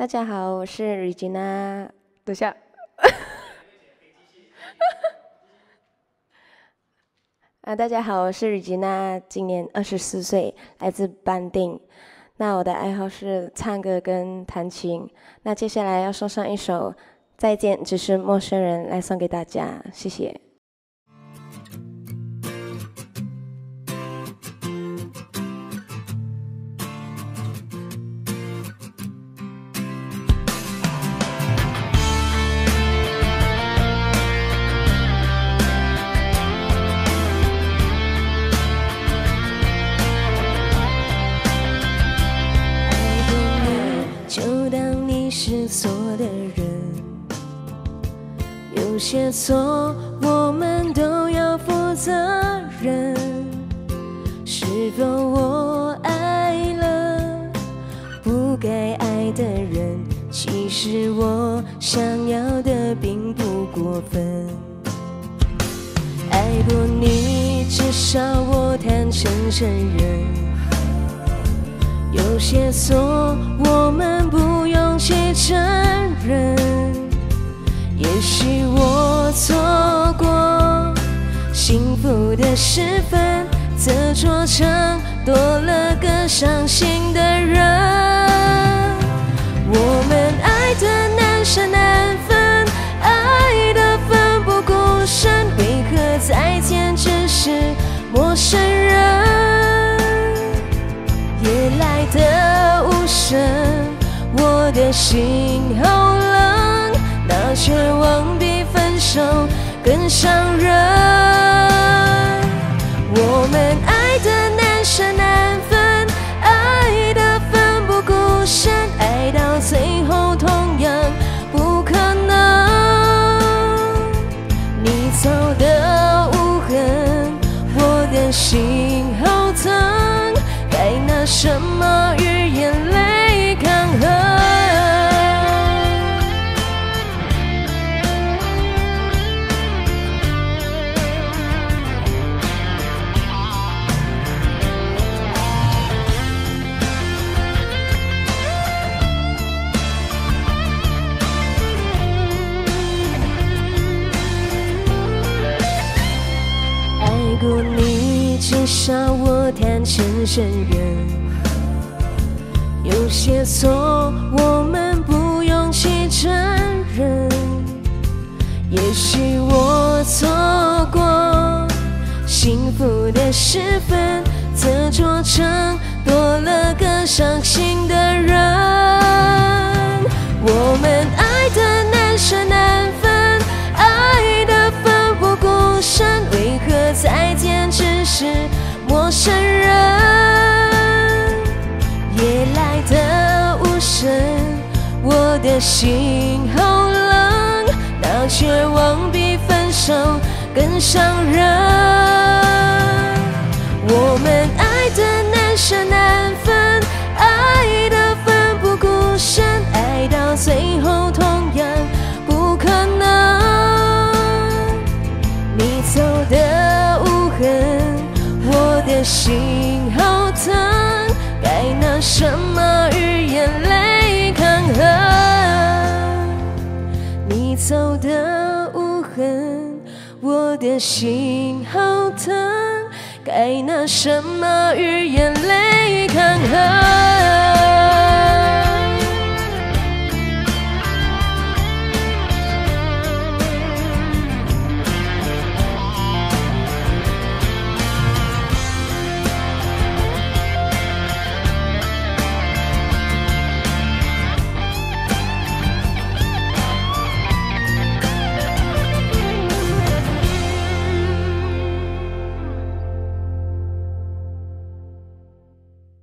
大家好，我是 Regina。等下，大家好，我是 Regina， 今年24岁，来自班定。那我的爱好是唱歌跟弹琴。那接下来要送上一首《再见，只是陌生人》来送给大家，谢谢。就当你是错的人，有些错我们都要负责任。是否我爱了不该爱的人？其实我想要的并不过分。爱过你，至少我坦诚承认。有些错我们不用去承认，也许我错过幸福的时分，则做成多了个伤心的人。我们爱的难舍难分，爱的奋不顾身，为何再见只是陌生人？夜来的无声，我的心好冷，那绝望比分手更伤人。我们爱的难舍难分，爱的奋不顾身，爱到最后同样不可能。你走的无痕，我的心好疼，该拿什么与眼泪抗衡？爱过你，至少我坦诚承认。有些错我们不用去承认，也许我错过幸福的时分，则做成多了个伤心的人。我们爱的难舍难分，爱的奋不顾身，为何再见只是陌生人？夜来的无声，我的心好冷，那绝望比分手更伤人。我们爱的难舍难分，爱的奋不顾身，爱到最后同样不可能。你走的无痕，我的心好疼，该拿什么与眼泪抗衡？你走的无痕，我的心好疼，该拿什么与眼泪抗衡？